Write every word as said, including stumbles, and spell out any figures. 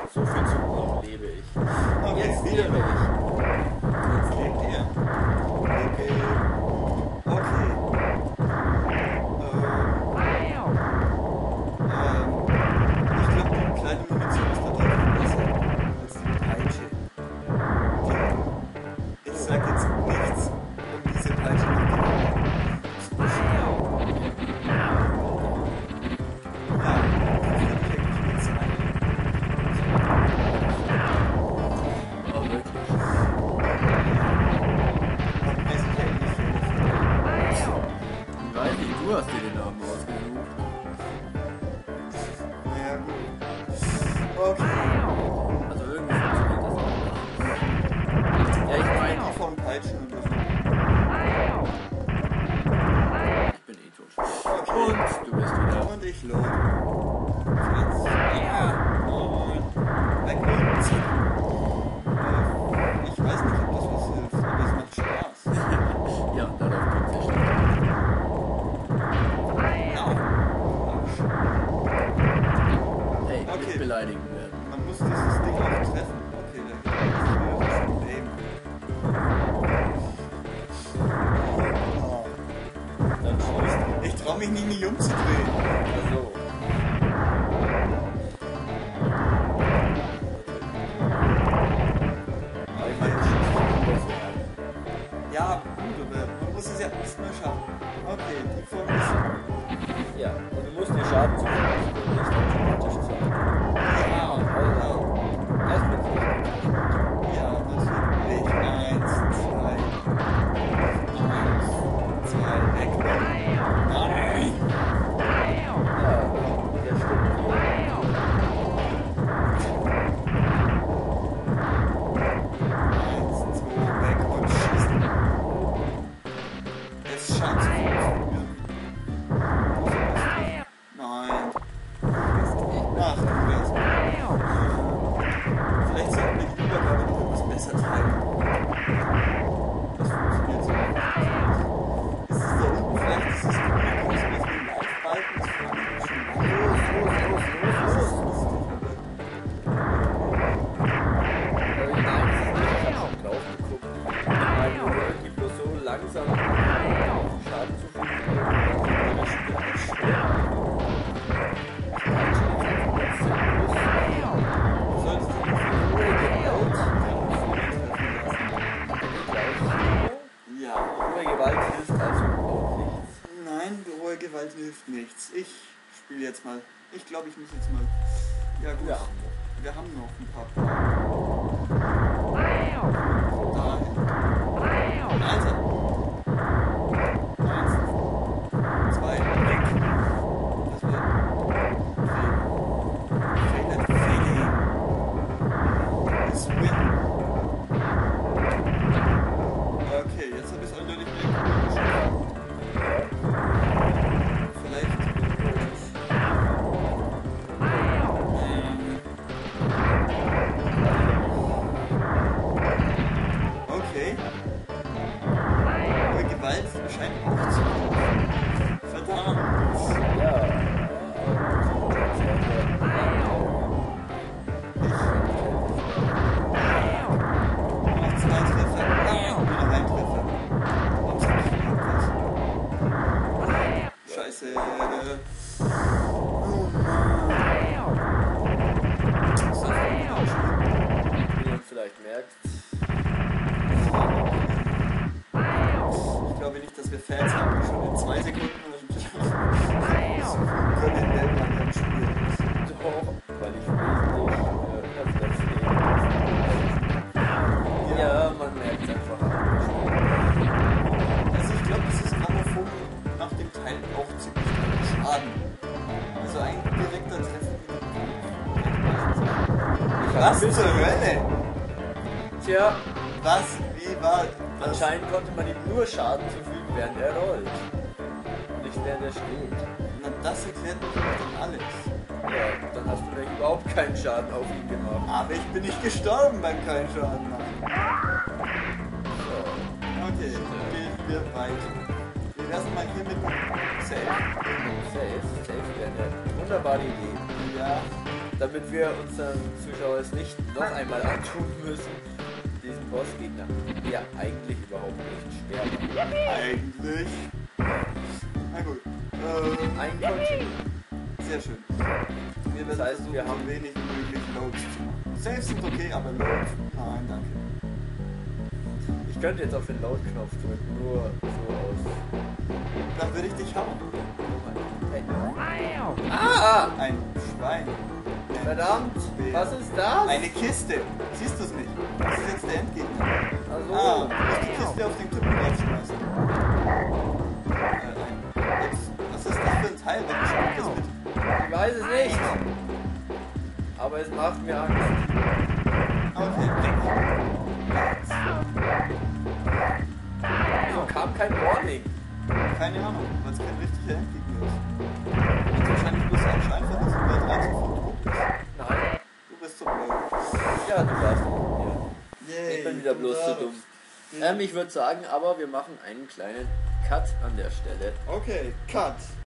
So viel Zug lebe ich. Okay, Jetzt wieder lebe ich. Jetzt lebt ihr. Okay. Okay. Ähm, ähm, ich glaube, die kleine Munition ist da deutlich besser als die Peitsche. Okay. Ich sag jetzt nichts, um diese Peitsche noch zu machen. Ja, die kann ich eigentlich mit sein. Oh, wirklich. Und weiß ich eigentlich viel davon. Ich weiß nicht, du hast dir den Namen ausgesucht. Ja, gut. Okay. Also irgendwie funktioniert das auch nicht. Ja, ich Die meine, von Peitschen und so. ich bin eh tot. Okay. Und du bist wieder. Und ich load. Jetzt. Ja. Und weg und ziehen. Äh, ich weiß nicht, ob das was hilft, aber es macht Spaß. Ja, darauf kommt es ja. Ja. Hey, Okay. nicht beleidigen werden. Man muss dieses Ding auch treffen. Okay, da geht es wieder das Problem. Oh. Dann schießt. Ich trau mich nicht, mich umzudrehen. Also. Ja, gut, aber man muss es ja erstmal schaffen. Okay, die Form ist. Ja, und du musst dir Schaden zufügen, du nicht automatisch sagen. Ja, Also, erst mit ja, natürlich. Eins, zwei. Eins, zwei, weg. Nein! Ja, der stimmt. Eins, zwei, weg und schießen. Es scheint zu funktionieren. Nein. Ach, du wärst. Vielleicht sollten wir die Übergabe noch etwas besser treiben. Das funktioniert so nicht. Ist es da unten vielleicht dieses Publikum, so wie ein Live-Balken? Das frage ich mich schon lange. Los, los, los, los, los. Äh, nein, ich hab schon drauf geguckt. Weil du irgendwie bloß so langsam Schaden zufügen kannst. Das spielt nicht schwer. Du solltest dich nicht für Ruhe Gewalt Ja. Hohe Gewalt hilft also auch nichts. Nein, rohe Gewalt hilft nichts. Ich spiele jetzt mal. Ich glaube, ich muss jetzt mal. Ja gut. Ja. Wir haben noch ein paar Fragen. Dahin. Also. Eins. Zwei. Weg. Das wird. Fail. Fail. Fail. Das Win. Okay, jetzt habe ich es eindeutig weggeschickt. Vielleicht. Okay. Aber Gewalt scheint auch zu kommen. Verdammt. Ja. Noch zwei Treffer. Ah, wieder ein Treffer. Und was? Scheiße. Oh Mann. Ist das ein Falsch? Wie ihr vielleicht merkt, Ich glaube nicht, dass wir Fans haben, die schon in zwei Sekunden können in Weltland spielen. doch, weil ich wesentlich äh, öfter sehe. Ja, man merkt es einfach an. Also ich glaube, dieses Grammophon macht dem Teil auch ziemlich viel Schaden. Also ein direkter Treffer mit dem Was zur Hölle? Tja, Was? Wie war das? anscheinend konnte man ihm nur Schaden zufügen, während er rollt. Nicht während er steht. Na, das erklärt natürlich dann alles. Ja, dann hast du vielleicht überhaupt keinen Schaden auf ihn gemacht. Aber ich bin nicht gestorben beim keinen Schaden machen. So. Okay, gehen wir weiter. Wir lassen mal hier mit Safe. Safe, safe wäre eine wunderbare Idee. Ja. damit wir unseren Zuschauern es nicht noch einmal antun müssen, diesen Bossgegner, der eigentlich überhaupt nicht schwer war. Eigentlich. Na gut. Äh, Ein Conching. sehr schön. Wir Das werden heißt, versuchen, wir haben- so wenig wie möglich Loads. Saves sind okay, aber Loads, nein, danke. Ich könnte jetzt auf den Load-Knopf drücken, nur so aus. Dann würde ich dich hauen. Hey. Ah! Ein Schwein. Ein Verdammt! Bär. Was ist das? Eine Kiste. Siehst du es nicht? Das ist jetzt der Endgegner. Also, Ah, du musst die Kiste auf den Typen rausschmeißen. Äh, ein, jetzt, was ist das für ein Teil, wenn ich das bitte? ich weiß es nicht. Aber es macht mir Angst. Okay, weg. Wieso kam kein Warning? Keine Ahnung, weil es kein richtiger Endgegner ist. Und wahrscheinlich bloß ein Schein von diesem Welt eins von tot ist. Nein. Du bist so blöd. Ja, du darfst. Ja. Yay, Ich bin wieder du bloß zu darfst. dumm. Ähm, ich würde sagen, aber wir machen einen kleinen Cut an der Stelle. Okay, Cut.